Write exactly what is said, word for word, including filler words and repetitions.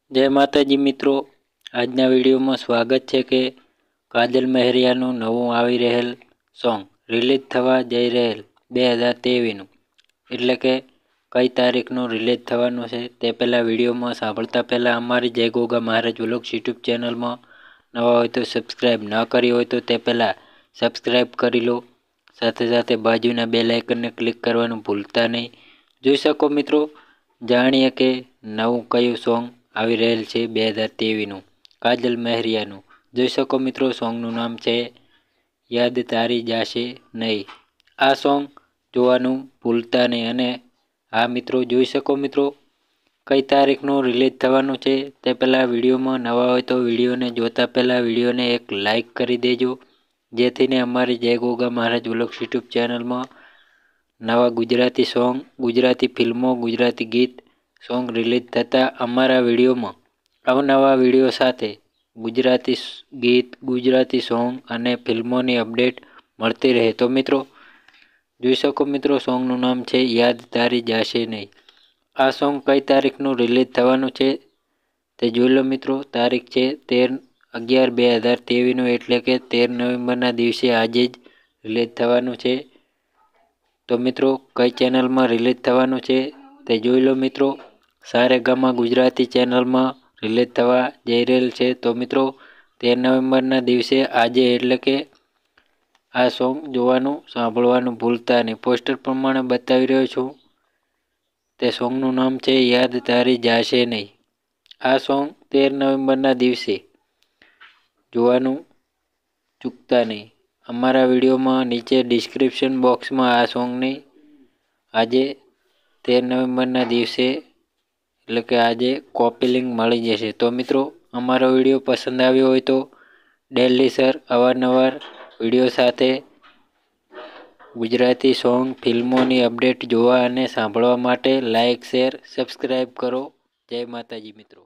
જય માતાજી મિત્રો, આજના વિડીયોમાં સ્વાગત છે કે કાજલ મહેરિયાનું નવું આવી રહેલ સોંગ રિલીઝ થવા જઈ રહેલ બે હજાર ત્રેવીસનું એટલે કે કઈ તારીખનું રિલીઝ થવાનું છે તે પહેલાં વિડીયોમાં સાંભળતા પહેલાં અમારી જય ગોગા મહારાજ વ્લોગ્સ યુટ્યુબ ચેનલમાં નવા હોય તો સબસ્ક્રાઈબ ન કરી હોય તો તે પહેલાં સબસ્ક્રાઈબ કરી લો, સાથે સાથે બાજુના બેલ આઇકનને ક્લિક કરવાનું ભૂલતા નહીં। જોઈ શકો મિત્રો, જાણીએ કે નવું કયું સોંગ આવી રહેલ છે બે હજાર ત્રેવીસનું કાજલ મહેરિયાનું। જોઈ શકો મિત્રો, સોંગનું નામ છે યાદ તારી જાશે નહીં। આ સોંગ જોવાનું ભૂલતા નહીં। અને હા મિત્રો, જોઈ શકો મિત્રો, કઈ તારીખનું રિલીઝ થવાનું છે તે પહેલાં વિડીયોમાં નવા હોય તો વિડીયોને જોતા પહેલાં વિડીયોને એક લાઇક કરી દેજો, જેથીને અમારી જય ગોગા મહારાજ વ્લોગ્સ યુટ્યુબ ચેનલમાં નવા ગુજરાતી સોંગ, ગુજરાતી ફિલ્મો, ગુજરાતી ગીત સોંગ રિલીઝ થતાં અમારા વિડીયોમાં અવનવા વિડીયો સાથે ગુજરાતી ગીત, ગુજરાતી સોંગ અને ફિલ્મોની અપડેટ મળતી રહે। તો મિત્રો જોઈ શકો મિત્રો, સોંગનું નામ છે યાદ તારી જાશે નહીં। આ સોંગ કઈ તારીખનું રિલીઝ થવાનું છે તે જોઈ લો મિત્રો। તારીખ છે તેર અગિયાર બે હજાર ત્રેવીસનું એટલે કે તેર નવેમ્બરના દિવસે આજે જ રિલીઝ થવાનું છે। તો મિત્રો કઈ ચેનલમાં રિલીઝ થવાનું છે તે જોઈ લો મિત્રો। સારેગામા ગુજરાતી ચેનલમાં રિલીઝ થવા જઈ રહેલ છે। તો મિત્રો તેર નવેમ્બરના દિવસે આજે એટલે કે આ સોંગ જોવાનું સાંભળવાનું ભૂલતા નહીં। પોસ્ટર પ્રમાણે બતાવી રહ્યો છું તે સોંગનું નામ છે યાદ તારી જાશે નહીં। આ સોંગ તેર નવેમ્બરના દિવસે જોવાનું ચૂકતા નહીં। અમારા વિડીયોમાં નીચે ડિસ્ક્રિપ્શન બોક્સમાં આ સોંગની આજે તેર નવેમ્બરના દિવસે એટલે કે આજે કોપી લિંક મળી જશે। તો મિત્રો અમારો વિડીયો પસંદ આવ્યો હોય તો ડેલી સર અવારનવાર વિડીયો સાથે ગુજરાતી સોંગ, ફિલ્મોની અપડેટ જોવા અને સાંભળવા માટે લાઇક, શેર, સબસ્ક્રાઈબ કરો। જય માતાજી મિત્રો।